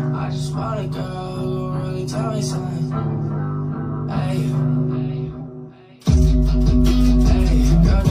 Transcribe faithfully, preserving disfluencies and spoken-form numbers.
I just want a girl who will really tell me something. Hey, hey, girl,